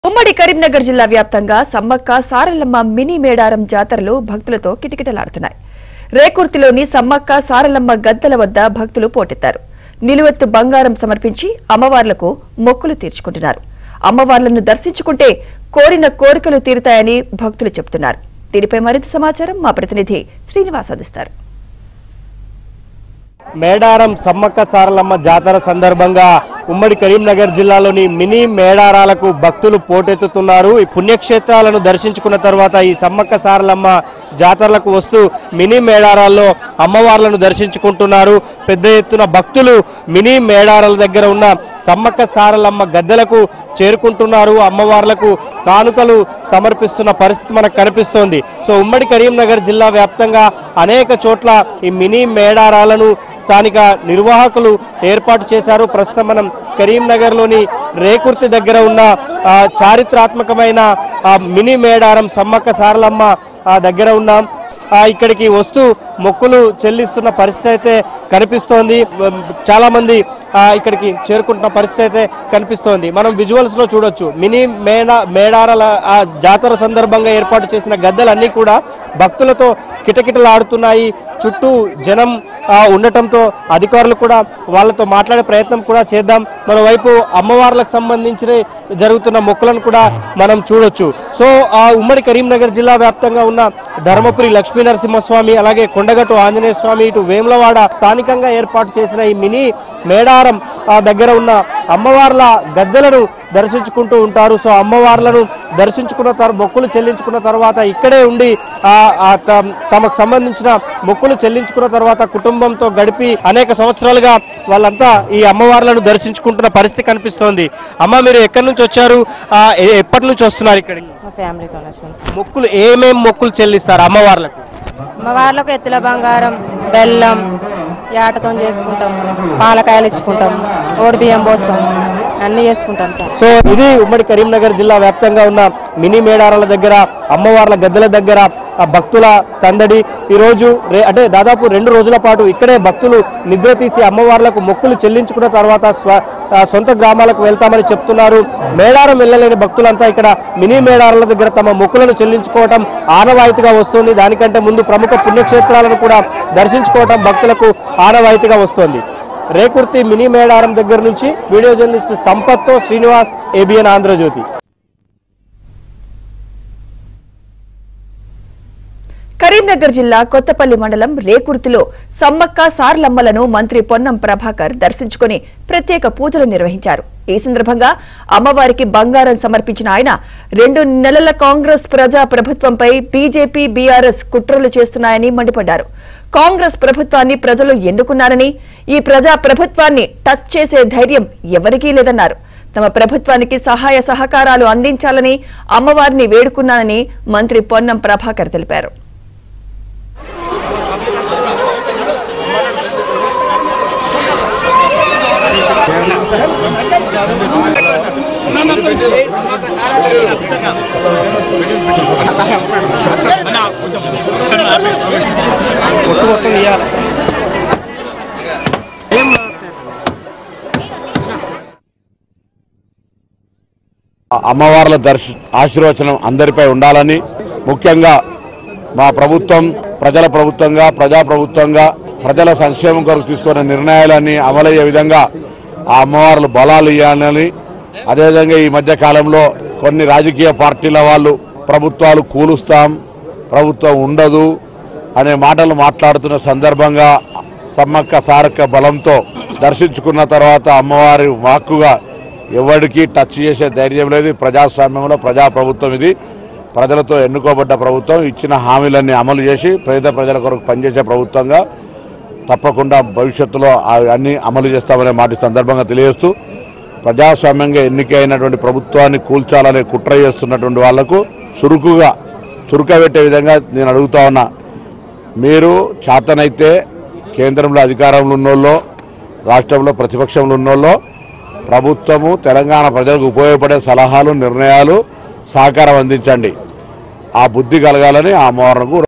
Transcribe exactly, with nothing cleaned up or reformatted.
ఉమ్మడి కరీంనగర్ జిల్లా వ్యాప్తంగా సమ్మక్క సారలమ్మ మినీ మేడారం జాతరలు భక్తులతో కిటకిటలాడుతున్నాయి. రేకుర్తిలోని సమ్మక్క సారలమ్మ గద్దెల వద్ద భక్తులు పోటెత్తారు. నిలువెత్తు బంగారం సమర్పించి అమ్మవార్లకు మొక్కులు తీర్చుకుంటున్నారు. అమ్మవార్లను దర్శించుకుంటే కోరిన కోరికలు తీరుతాయని భక్తులు చెబుతున్నారు. దీనిపై మరింత సమాచారం మా ప్రతినిధి శ్రీనివాస్ అందిస్తారు. మేడారం సమ్మక్క సారలమ్మ జాతర సందర్భంగా ఉమ్మడి కరీంనగర్ జిల్లాలోని మినీ మేడారాలకు భక్తులు పోటెత్తుతున్నారు. ఈ పుణ్యక్షేత్రాలను దర్శించుకున్న తర్వాత ఈ సమ్మక్క సారలమ్మ జాతరలకు వస్తూ మినీ మేడారాల్లో అమ్మవార్లను దర్శించుకుంటున్నారు. పెద్ద ఎత్తున భక్తులు మినీ మేడారాల దగ్గర ఉన్న సమ్మక్క సారలమ్మ గద్దెలకు చేరుకుంటున్నారు. అమ్మవార్లకు కానుకలు సమర్పిస్తున్న పరిస్థితి మనకు కనిపిస్తోంది. సో ఉమ్మడి కరీంనగర్ జిల్లా వ్యాప్తంగా అనేక చోట్ల ఈ మినీ మేడారాలను స్థానిక నిర్వాహకులు ఏర్పాటు చేశారు. ప్రస్తుతం మనం కరీంనగర్లోని రేకుర్తి దగ్గర ఉన్న చారిత్రాత్మకమైన మినీ మేడారం సమ్మక్క సారలమ్మ దగ్గర ఉన్నాం. ఇక్కడికి వస్తూ మొక్కులు చెల్లిస్తున్న పరిస్థితి అయితే కనిపిస్తోంది. చాలా మంది ఇక్కడికి చేరుకుంటున్న పరిస్థితి అయితే కనిపిస్తోంది. మనం విజువల్స్ లో చూడొచ్చు. మినీ మేడా మేడారాల జాతర సందర్భంగా ఏర్పాటు చేసిన గద్దెలన్నీ కూడా భక్తులతో కిటకిటలాడుతున్నాయి. చుట్టూ జనం ఉండటంతో అధికారులు కూడా వాళ్ళతో మాట్లాడే ప్రయత్నం కూడా చేద్దాం. మరోవైపు అమ్మవార్లకు సంబంధించిన జరుగుతున్న మొక్కులను కూడా మనం చూడొచ్చు. సో ఆ ఉమ్మడి కరీంనగర్ జిల్లా వ్యాప్తంగా ఉన్న ధర్మపురి లక్ష్మీ నరసింహస్వామి, అలాగే కొండగట్టు ఆంజనేయ స్వామి, ఇటు వేములవాడ స్థానికంగా ఏర్పాటు చేసిన ఈ మినీ మేడారం దగ్గర ఉన్న అమ్మవార్ల గద్దెలను దర్శించుకుంటూ ఉంటారు. సో అమ్మవార్లను దర్శించుకున్న తర్వాత మొక్కులు చెల్లించుకున్న తర్వాత ఇక్కడే ఉండి తమకు సంబంధించిన మొక్కులు చెల్లించుకున్న తర్వాత కుటుంబంతో గడిపి అనేక సంవత్సరాలుగా వాళ్ళంతా ఈ అమ్మవార్లను దర్శించుకుంటున్న పరిస్థితి కనిపిస్తోంది. అమ్మ, మీరు ఎక్కడి నుంచి వచ్చారు? ఎప్పటి నుంచి వస్తున్నారు ఇక్కడికి? మొక్కులు ఏమేం మొక్కులు చెల్లిస్తారు అమ్మవార్లకు? అమ్మవార్లకు ఎత్తుల బంగారం, బెల్లం, యాటతో చేసుకుంటాం, పాలకాయలు ఇచ్చుకుంటాం, ఓడి బియ్యం పోస్తాం, అన్ని చేసుకుంటాం సార్. సో ఇది ఉమ్మడి కరీంనగర్ జిల్లా వ్యాప్తంగా ఉన్న మినీ మేడారాల దగ్గర అమ్మవార్ల గద్దెల దగ్గర భక్తుల సందడి. ఈరోజు అంటే దాదాపు రెండు రోజుల పాటు ఇక్కడే భక్తులు నిద్ర తీసి అమ్మవార్లకు మొక్కులు చెల్లించుకున్న తర్వాత స్వ సొంత గ్రామాలకు వెళ్తామని చెప్తున్నారు. మేడారం వెళ్ళలేని భక్తులంతా ఇక్కడ మినీ మేడారాల దగ్గర తమ మొక్కులను చెల్లించుకోవటం ఆనవాయితీగా వస్తుంది. దానికంటే ముందు ప్రముఖ పుణ్యక్షేత్రాలను కూడా దర్శించుకోవటం భక్తులకు ఆనవాయితీగా వస్తోంది. రేకుర్తి మినీ మేడారం దగ్గర నుంచి వీడియో జర్నలిస్ట్ సంపత్తో శ్రీనివాస్, ఏబిఎన్ ఆంధ్రజ్యోతి. కరీంనగర్ జిల్లా కొత్తపల్లి మండలం రేకుర్తిలో సమ్మక్క సారలమ్మలను మంత్రి పొన్నం ప్రభాకర్ దర్శించుకుని ప్రత్యేక పూజలు నిర్వహించారు. ఈ సందర్భంగా అమ్మవారికి బంగారం సమర్పించిన ఆయన రెండు నెలల కాంగ్రెస్ ప్రజా ప్రభుత్వంపై బీజేపీ బీఆర్ఎస్ కుట్రలు చేస్తున్నాయని మండిపడ్డారు. కాంగ్రెస్ ప్రభుత్వాన్ని ప్రజలు ఎన్నుకున్నారని, ఈ ప్రజా ప్రభుత్వాన్ని టచ్ చేసే ధైర్యం ఎవరికీ లేదన్నారు. తమ ప్రభుత్వానికి సహాయ సహకారాలు అందించాలని అమ్మవారిని వేడుకున్నానని మంత్రి పొన్నం ప్రభాకర్ తెలిపారు. అమ్మవార్ల దర్శ ఆశీర్వచనం అందరిపై ఉండాలని, ముఖ్యంగా మా ప్రభుత్వం ప్రజల ప్రభుత్వంగా ప్రజాప్రభుత్వంగా ప్రజల సంక్షేమం కొరకు తీసుకున్న నిర్ణయాలన్నీ అమలయ్యే విధంగా ఆ అమ్మవార్లు బలాలు ఇవ్వాలని, అదేవిధంగా ఈ మధ్య కాలంలో కొన్ని రాజకీయ పార్టీల వాళ్ళు ప్రభుత్వాలు కూలుస్తాం, ప్రభుత్వం ఉండదు అనే మాటలు మాట్లాడుతున్న సందర్భంగా సమ్మక్క సారక్క బలంతో దర్శించుకున్న తర్వాత అమ్మవారి వాక్కుగా ఎవరికి టచ్ చేసే ధైర్యం లేదు. ప్రజాస్వామ్యంలో ప్రజాప్రభుత్వం ఇది. ప్రజలతో ఎన్నుకోబడ్డ ప్రభుత్వం. ఇచ్చిన హామీలన్నీ అమలు చేసి పేద ప్రజల కొరకు పనిచేసే ప్రభుత్వంగా తప్పకుండా భవిష్యత్తులో అన్ని అమలు చేస్తామనే మాట సందర్భంగా తెలియజేస్తూ, ప్రజాస్వామ్యంగా ఎన్నికైనటువంటి ప్రభుత్వాన్ని కూల్చాలనే కుట్ర చేస్తున్నటువంటి వాళ్లకు చురుకుగా చురుకబెట్టే విధంగా నేను అడుగుతా ఉన్నా. మీరు చేతనైతే కేంద్రంలో అధికారంలో ఉన్నోళ్ళో, రాష్ట్రంలో ప్రతిపక్షంలో ఉన్నోళ్ళో ప్రభుత్వము తెలంగాణ ప్రజలకు ఉపయోగపడే సలహాలు, నిర్ణయాలు, సహకారం అందించండి. ఆ బుద్ధి కలగాలని ఆ అమ్మవారికి